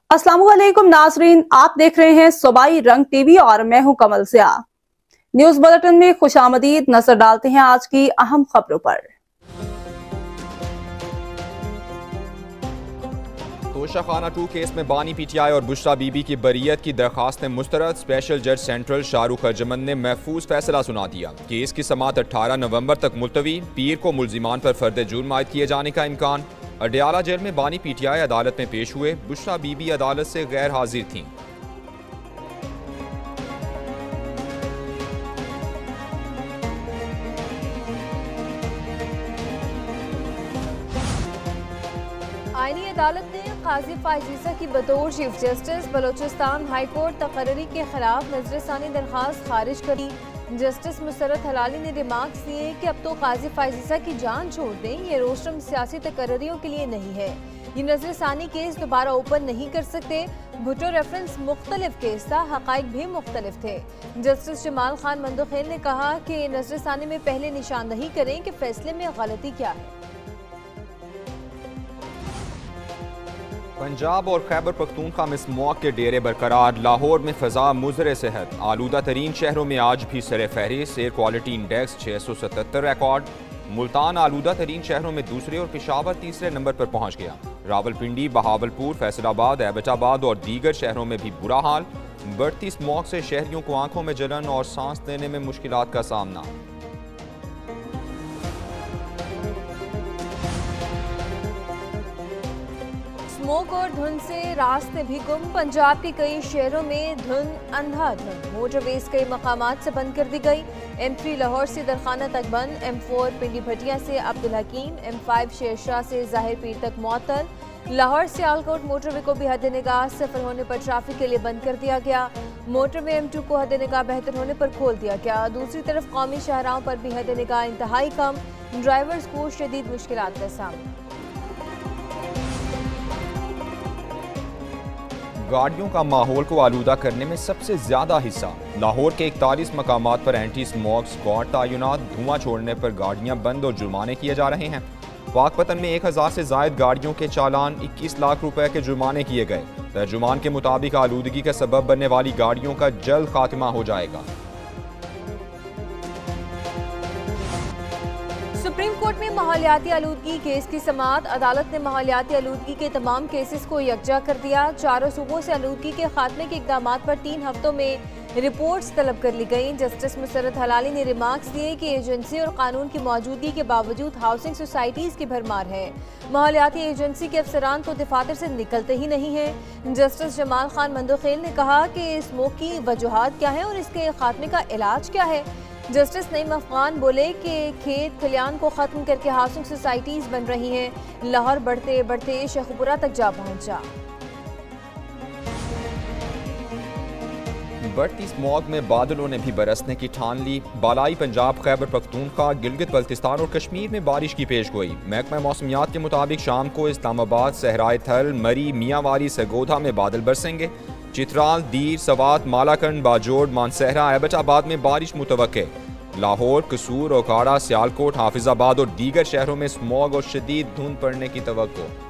अस्सलामुअलैकुम नाजरीन, आप देख रहे हैं सूबाई रंग टीवी और मैं हूं कमल सिया। न्यूज बुलेटिन में खुशामदीद। नजर डालते हैं आज की अहम खबरों पर। तोशाखाना 2 केस में बानी पीटीआई और बुशरा बीबी की बरीयत की दरखास्त मुस्तरद। स्पेशल जज सेंट्रल शाहरुख अर्जमन ने महफूज फैसला सुना दिया। केस की समाअत 18 नवंबर तक मुलतवी। पीर को मुल्जिमान पर फर्द जुर्म आयद किए जाने का इम्कान। अडयाला जेल में बानी पीटीआई अदालत में पेश हुए। बुशरा बीबी अदालत से गैर हाजिर थीं। आईनी अदालत ने काजी फायजीसा की बतौर chief justice Balochistan high court तकर्री के खिलाफ नजरसानी दरखास्त खारिज करी। जस्टिस मुसरत हलाली ने रिमार्क्स दिए कि अब तो काजी फायजीसा की जान छोड़ दें, ये रोस्टम सियासी तकर्रियों के लिए नहीं है। ये नजरसानी केस दोबारा ओपन नहीं कर सकते। भुट्टो रेफरेंस मुख्तलिफ केस था, हकाइक भी मुख्तलिफ थे। जस्टिस जमाल खान मंदोखेल ने कहा कि नजरसानी में पहले निशानदही करें कि फैसले में गलती क्या है। पंजाब और खैबर पख्तूनख्वा में स्मॉग के डेरे बरकरार। लाहौर में फ़ज़ा मुज़र सेहत। आलूदा तरीन शहरों में आज भी सरे फहरिस्त। Air quality index 677 record. Multan आलूदा तरीन शहरों में दूसरे और पेशावर तीसरे नंबर पर पहुंच गया। रावलपिंडी, बहावलपुर, फैसलाबाद, एबटाबाद और दीगर शहरों में भी बुरा हाल। बढ़ती स्मॉग से शहरियों को आंखों में जलन और सांस लेने में मुश्किलात का सामना। स्मोक और धुंध से रास्ते भी गुम। पंजाब के कई शहरों में धुंध अंधाधुंध। मोटरवेज कई मकामात से बंद कर दी गई। M3 लाहौर से दरखाना तक बंद। M4 पिंडी भटिया से अब्दुल हकीम, M5 शेरशाह से जाहिर पीर तक मुअत्तल। लाहौर से आलकोट मोटरवे को भी हद निगाह सफर होने पर ट्रैफिक के लिए बंद कर दिया गया। मोटरवे M2 को हद निगाह बेहतर होने पर खोल दिया गया। दूसरी तरफ कौमी शाहराहों पर भी हद निगाह इंतहाई कम। ड्राइवर्स को शदीद मुश्किलात का सामना। गाड़ियों का माहौल को आलूदा करने में सबसे ज्यादा हिस्सा लाहौर के 41 मकामात पर एंटी स्मॉग स्क्वाड तैनात। धुआं छोड़ने पर गाड़ियां बंद और जुर्माने किए जा रहे हैं। पाकपतन में 1000 से जायद गाड़ियों के चालान, 21 लाख रुपए के जुर्माने किए गए। तर्जुमान के मुताबिक आलूदगी का सबब बनने वाली गाड़ियों का जल्द खात्मा हो जाएगा। सुप्रीम कोर्ट में माहौलियाती आलूदगी केस की समाअत। अदालत ने माहौलियाती आलूदगी के तमाम केसेस को यकजा कर दिया। चारों सूबों से आलूदगी के खात्मे के इकदाम पर 3 हफ्तों में रिपोर्ट्स तलब कर ली गई। जस्टिस मुसरत हलाली ने रिमार्क्स दिए कि एजेंसी और कानून की मौजूदगी के बावजूद हाउसिंग सोसाइटीज की भरमार है। माहौलियाती एजेंसी के अफसरान तो दफातर से निकलते ही नहीं हैं। जस्टिस जमाल खान मंदोखेल ने कहा कि स्मोक की वजूहात क्या है और इसके खात्मे का इलाज क्या है। जस्टिस नईम अफगान बोले कि खेत खलियान को खत्म करके हाउसिंग सोसाइटीज बन रही हैं। लाहौर बढ़ते बढ़ते शेखपुरा तक जा पहुंचा। बढ़ती स्मॉग में बादलों ने भी बरसने की ठान ली। बालाई पंजाब, खैबर पख्तूनख्वा, गिलगित बल्तिस्तान और कश्मीर में बारिश की पेशगोई। महकमा मौसमियात के मुताबिक शाम को इस्लामाबाद, सहराए थल, मरी, मियांवारी, सरगोधा में बादल बरसेंगे। चित्राल, दीर, सवात, मालाकंड, बाजोड़, मानसहरा, एबटाबाद में बारिश मुतवक्के। लाहौर, कसूर, ओकाड़ा, सियालकोट, हाफिजाबाद और दीगर शहरों में स्मॉग और शदीद धुंध पड़ने की तवक्को।